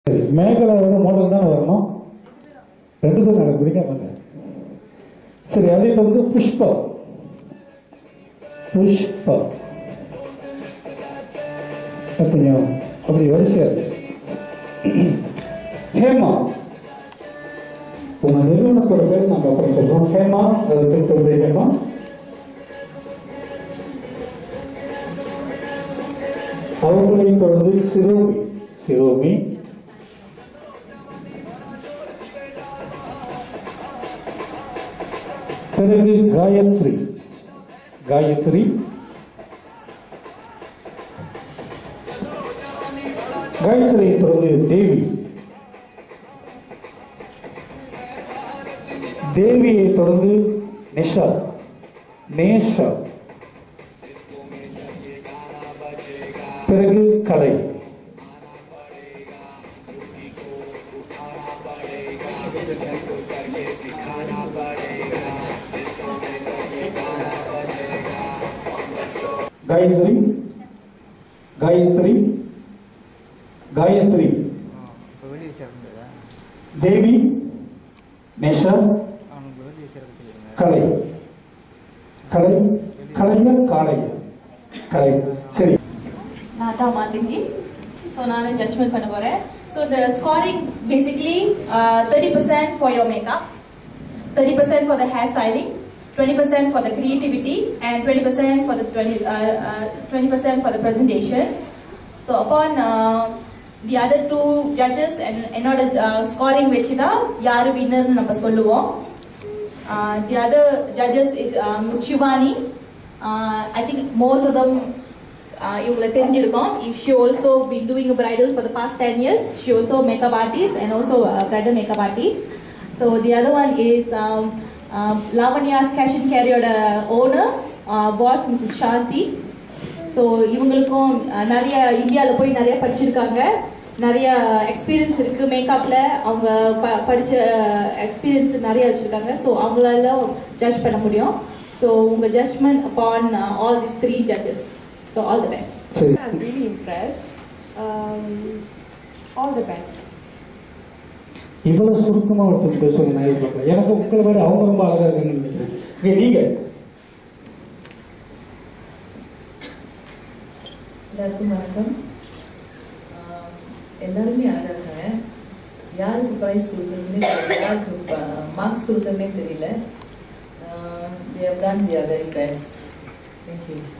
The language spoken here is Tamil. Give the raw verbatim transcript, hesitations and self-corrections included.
சரி, மேகலாவோட மாடல் தான் வரணும். ரெண்டு பேரும் எனக்கு பிடிக்காமங்க. சரி, அதே வந்து புஷ்பா. புஷ்பா கொஞ்சம் அப்படி வரிசையா இருக்கு. ஹேமா, உங்க நிறுவனத்தோட பேர் நாங்கள் அப்புறம் சொல்றோம். ஹேமா, அதை திருத்தம் ஹேமா. அவர்களை தொடர்ந்து சிரோமி. சிரோமி பிறகு காயத்ரி. காயத்ரி காயத்ரியை தொடர்ந்து தேவி. தேவியை தொடர்ந்து நிஷா. நேஷா பிறகு கலை. காயத்ரி காயத்ரி காயத்ரி தேவி நேஷா கலை. கலை கலையா காளையா? கலை. சரி, நான் தான் மாத்திங்கி. ஸோ நான் ஜட்ஜ்மெண்ட் பண்ண போறேன். So the scoring basically thirty percent for your makeup, thirty percent for the hair styling, twenty percent for the creativity, and twenty percent for the twenty, uh, uh, twenty percent for the presentation. So upon uh, the other two judges and another uh, scoring vechida yaru winner nu நம்ம சொல்லுவோம். Uh, the other judges is uh, Miss Shivani. Uh, I think most of them இவங்களை தெரிஞ்சிருக்கோம். If she also been doing a bridal for the past ten years, she also makeup artist and also a bridal makeup artist. So the other one is um, uh, Lavanya's Cash and Carryoட owner, uh, boss Missus Shanti. So இவங்களுக்கும் நிறைய இந்தியாவில் போய் நிறைய படிச்சிருக்காங்க, நிறைய எக்ஸ்பீரியன்ஸ் இருக்குது மேக்கப்பில். அவங்க ப படித்த எக்ஸ்பீரியன்ஸ் நிறைய வச்சுருக்காங்க. ஸோ அவங்களால ஜட்ஜ் பண்ண முடியும். ஸோ உங்கள் judgement upon all this three judges. So all the best. I'm really impressed. Um, all the best. இவ்வளவு சுருக்கமா ஒருத்தர் பேசுவாங்க நான் எதிர்பார்க்கல. எனக்கு உங்களை விட அவங்க ரொம்ப அழகா இருக்குன்னு நினைக்கிறேன். நீங்க எல்லாருக்கும் வணக்கம். எல்லாருமே அழகா இருக்காங்க. யாருக்கு ப்ரைஸ் கொடுக்குறதுனே தெரியல, யாருக்கு மார்க்ஸ் கொடுக்குறதுனே தெரியல. They have done their very best. Thank you.